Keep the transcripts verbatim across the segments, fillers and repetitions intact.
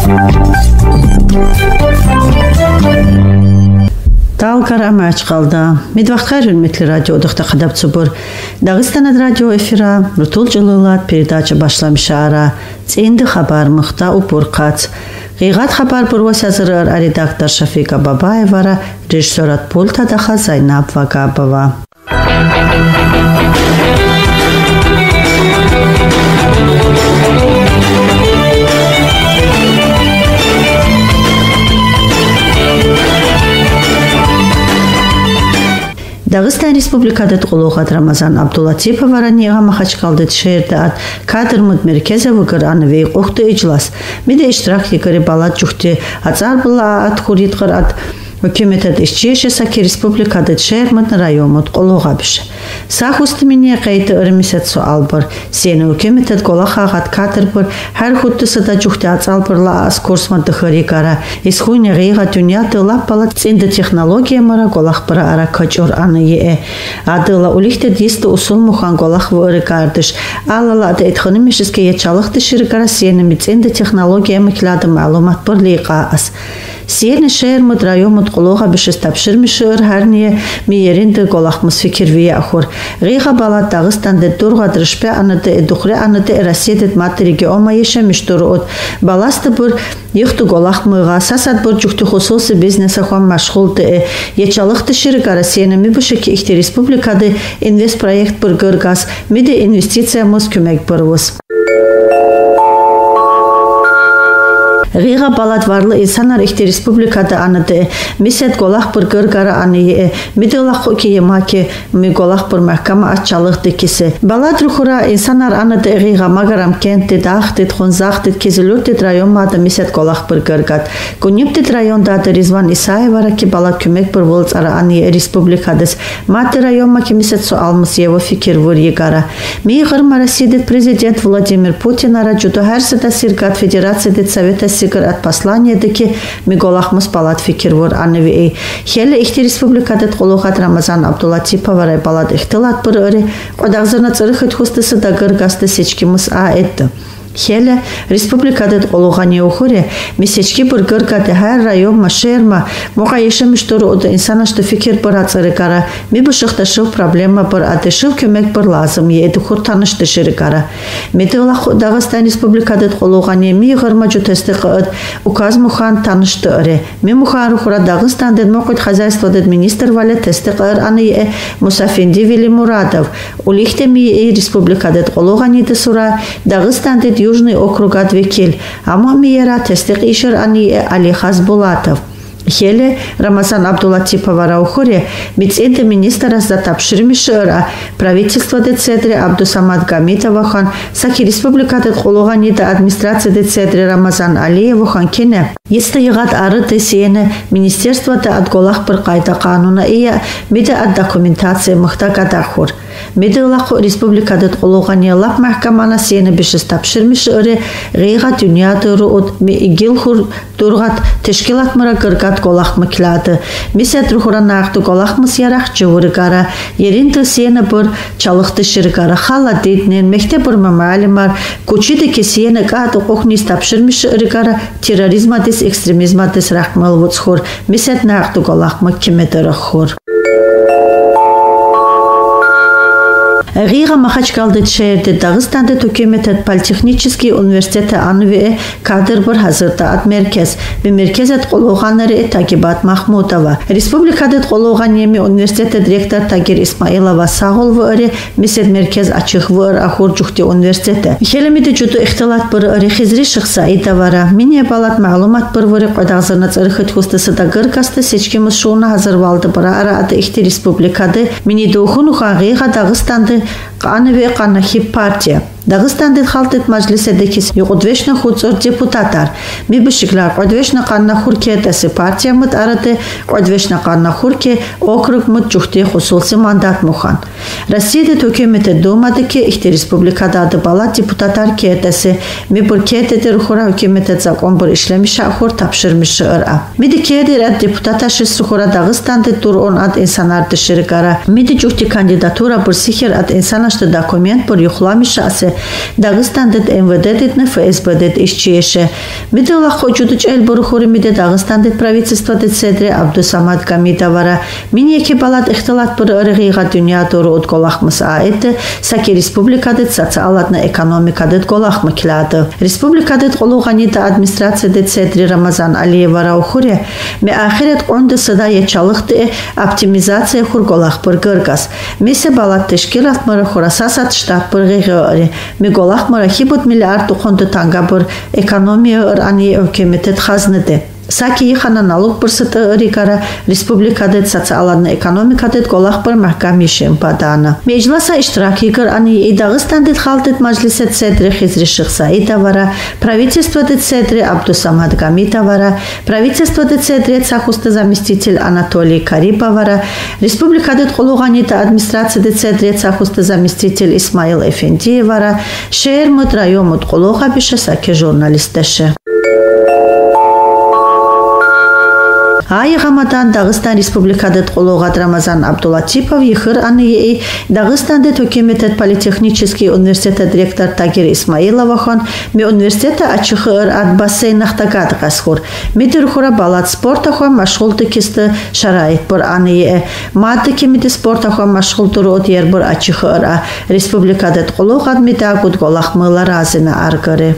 Талкар амач қалда. Медвақтар үрметлі радиодықта қадап цубур. Дағыстанад радио эфира рутул жылылат передача башламшара. Ценді хабар мұхта упур қац. Ғиғат хабар бұрвас азырыр редактор Шафика Бабаевара, режиссерат пультадаха Зайнаб Вагабова. Дағыстан Республикада тұғылуғат Рамазан Абдулатипова ранеға Махачкалды тшерді ат кадр мұд меркезі вғыр анывей қоқты иджлас. Меде иштирак егірі балат жүхте ацар бұла ат хуритғыр ат Өкеметад ишчеше саки республикада тшермат райомут қолуға біш. Сақ ұстыміне қайты ұрмесет суал бір. Сені өкеметад қолақағат кадр бір. Әр құттысыда жүхте ацал бірла аз курсманды хырикара. Исхуйне ғиға дүнияды лап балат ценді технология мұра қолақ бірі ара көчор аны е. Адыла улихте десті усул мұхан қолақ вұры кардыш. Алала ады етхыны мешізге ечалықты шырикара сені ценді технология мұклады мәлумат бір лиға аз. Сені шермут райомут қолуға бішіз тапшырмышыр әрне мейерінді қолақмыз фикірвей ақур. Ғиға бала Дағыстанды дұрға дұрышпе аныды эдухре аныды раседет материге ома ешеміш дұры от. Баласты бір ехті қолақмыға сасад бір жүкті құсылсы бизнес ақуан машғулды. Ечалықты шырығара сені ми бұшыки ихті республикады инвест проект бір ғырғас, миде инвестициямыз көмек бір өз. Ғиға балат варлы инсанар ихте республикада аныды. Мисет голақ бір ғырғара аны миделақ оке емаке ми голақ бір мәхкама атчалықты кесі. Балат рухура инсанар аныды ғиға магарам кентті дақтыд, хонзақтыд, кезілірдід районмады мисет голақ бір ғырғад. Күнептід райондады Ризван Исаевара ки балат көмек бір волц ара аны республикадыз. Маты районма ки мисет суалмыз ево фикер вұр егара. Ми ғырма раседет президент Владимир Путин ара жүді әрсіда сиргат федерациядет совета от послания деки миголахмус палат фикир вор анви хеле ихти республикада толугат Рамазан Абдулатипова палат ихтилат бір өре одағзырна цырыхыт хустысы да гыргасты сечкимыз а етті. Хеле республикада толуғане ухуре месечки бір гыргады әр район машерма моға ешеміш тұру оды инсанашты фикир бір ацырыгара ми бұшықта шыл проблема бір ады шыл көмек бір лазым еді құр танышты шырыгара. Меде Дағыстан республикада толуғане ми ғырма жүтесті қыд указ мұхан танышты өре. Ми мұхан рухура Дағыстандын моқыт хозяйстводыд министр вале тесті қыр аны е Мусафинди Вели Мурадов. Улихте ми республикада толуғане сура Дағыстандын Южный округ Адвекель, ама миера тестик ишер ани Али Хазбулатов. Хеле Рамазан Абдулатипова раухуре миценде министра за тапширмишера правительство де цедре Абдусамад Гамитова хан саки республика де холугани да администрация де цедре Рамазан Алиева хан кене есте ягат ары тесене министерство да адголах бір қайда қануна ия миде ад документация мыхта кадахур. Меделах республика де холугани лап махкамана сене бишес тапширмишере ғиға дүнияды руот ми игилхур дургат тешкилат мара гыргат голах мыклады. Мисет рухуран ақту голах мыс ярах жывыргара. Еринті сені бір чалықты шыргара. Хала дейтінен мекте бір мамалимар. Кучиді ке сені қады қоқнис тапшырмыш ыргара. Терроризма дес, экстремизма дес рахмал вұцхур. Мисет нақту голах мыккемеді рахур. Ғиға Махачкалды тшерді Дағыстанды төкеметет политехнический университеті анве кадр бір hazırda ат меркез. Бі меркезет қолуғаныры Тагибат Махмудова. Республикадет қолуған еми университеті директор Тагир Исмаилова сағыл вөрі месет меркез ачық вөр ахур жүхте университеті. Хелемеді жүді ихтилат бір өрі хизри шықса идавара. Мине балат мағлумат бір вөрі қойдағзырна цырхыт хустысы да гыргасты сечкеміз шуына hazırвалды бір ара ады ихти республикады. Мини дұхын ұға ғиға Дағыстанды Қаныве қанахи партия. Дағыстандын халтет мажлиседекис юғудвешна худзор депутатар. Ми бішіклар қойдвешна қанна хурке дәсі партия мұд арады, қойдвешна қанна хурке округ мұд жүхте хусулсы мандат мұхан. Россияда төкеметі думадыке ихте республикада ады бала депутатар кедәсі. Ми бір кедеді рухура өкеметі закон бір ішлеміші ахур тапшырмышы ыра. Миді кедер әд депутаташыз рухура Дағыстанды тур он ад инсанарды шыргара. Миді жүхте кандидатура бір сихер ад инсанашты документ бір юхламышы асы Дагыстандет эм вэ дэ дет эф эс бэ дет исчиеше. Мидела хочуду чэлбуру хуримиде Дагыстандет правительство дет седре Абдусамат Гамидавара. Минеке балат ихтилат пыр ырыгыга дүйня дору от голахмыс аэте саки республика дет социалатна экономика дет голахмы килады. Республика дет голуганида администрация дет седре Рамазан Алиева раухуре ме ахирет онды сыда ечалыхты оптимизация хурголах пыр гыргас. Месе балат тешкилат мыры хурасасат штат пыр гыгы ме голах мыры хибут миллиард ухонды танга пыр экономия ыр ани өкеметет хазныды. Саки ихана налог пырсыты ырикара республикадет социаларна экономикадет голах пыр махкамишем падана. Меджласа иштирак игр ани и Дагыстандет халтет маджлисет седре хизри Шихсаидавара, правительство дет седре Абдусамат Гамидавара, правительство дет седре цахуста заместитель Анатолий Карибавара, республикадет голуганита администрация дет седре цахуста заместитель Исмаил Эфендиевара, шермут райомут голуга бише саки журналистеше. Ай Рамадан Дагыстан республикадет голугат Рамазан Абдулатипов ихыр аны Дагыстандет өкеметет политехнический университет директор Тагир Исмаилова хон ме университета ачыхыр ат бассейнахтагат гасхур мидер хура балат спорта хон машгулты кисты шарайт бор аны мадды кемиде спорта хон машгултур от ер бор ачыхыр республикадет голугат медагут голахмылар азина аргыры.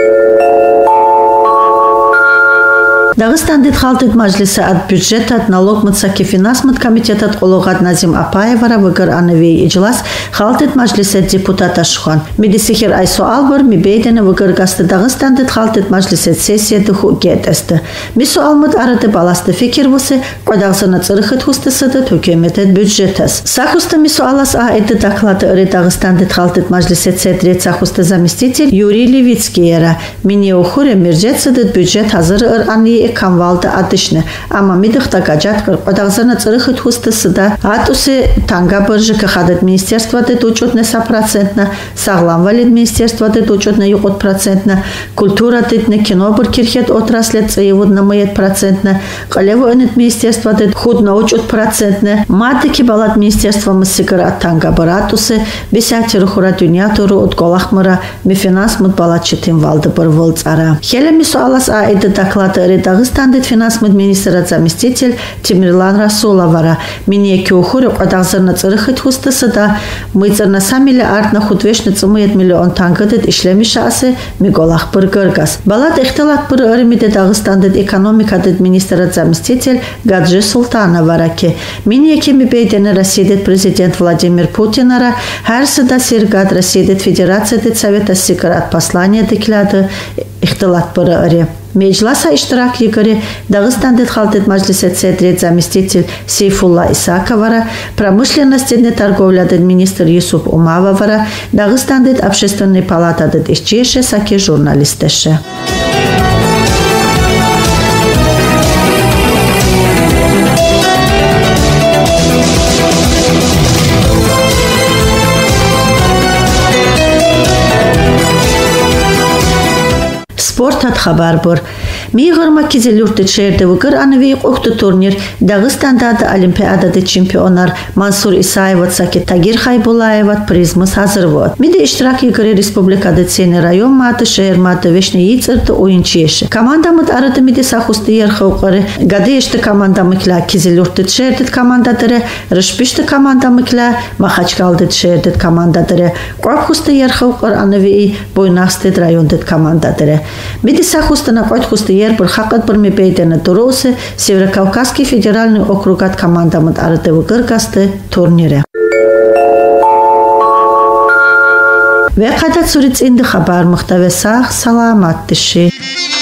Дагыстандет халтет маджлисы от бюджета от налог мыцаки финансмыт комитет от голугат Назим Апаевара выгар ановей иджлас халтет маджлисы депутата шухан. Медисихер айсу албар ми бейдене выгар гасты Дагыстандет халтет маджлисы сессия духу гетесты. Мису алмыт арады баласты фикер вусы кодагсына цырыхыт хусты сыды төкеметет бюджетес. Сахусты мису алас а эти доклады ыры Дагыстандет халтет маджлисы цедрет сахусты заместитель Юрий Левицкий ера. Мине ухуре миржет сыдыт бюджет hazır ыр ани камвалды атышны. Ама мидыхта гаджат кыр кодагсына цырыхыт хусты сыда атусы танга быржыка хадет министерство дет учетне са процентна, саглам валид министерство дет учетне югот процентна, культура детне кино бір кирхет отраслет цаевудна мыет процентна, калево энет министерство дет худна учет процентна, мадыки балат министерство мысыгыр от танга бір атусы, бесятиры хура дүйня туру от голахмыра ми финанс мыт балат читим валды бір вылцара. Хеле мису алас а эді доклады ыры Дагыстандет финансмыт министра заместитель Тимирлан Расуловара. Мине кеухуры кодагзырны цырыхыт хусты сыда мыйцырна самиле артна худвешны цымыет миллион тангыдет ишлемиша асы миголах пыр гыргас. Балат ихтилат пыр ырымиде Дагыстандет экономикадет министра заместитель Гаджи Султановараки. Мине кеми бейдені Россиядет президент Владимир Путинара her сыда сиргад Россиядет федерациядет совета сикарат послание декляды ихтилат пыр ыры. Меджласа иштирак игры Дагыстандет халтет маджлисет седрет заместитель Сейфулла Исаковара, промышленностный торговля министр Юсуп Умавовара, Дагыстандет общественный палата дет исчеше саки журналистеше. Спорт от Хабарбур. Мигырма кизелюрты шерде выгыр анывей окты турнир Дагыстанда да Олимпиадады чемпионар Мансур Исаеват саки Тагир Хайбулаеват призмыс hazır вот. Миде иштирак игры республикады цени район маты шер маты вешне яйцырты ойынчеші. Командамыт арыды миде сахусты ерхауқары гады ешті командамыкля кизелюрты шердет командадыры рышпишты командамыкля Махачкалдет шердет командадыры Қорпхусты ерхауқар анывей бойнақстет райондет командадыры. Миде сахусты на Қорпхусты ер бір хақыт бір мебейдені тұрусы Северокавказский федеральный округат командамыт арыды выгыргасты турнире. Ve kadar surit indi haber muhtevesah salamat dişi.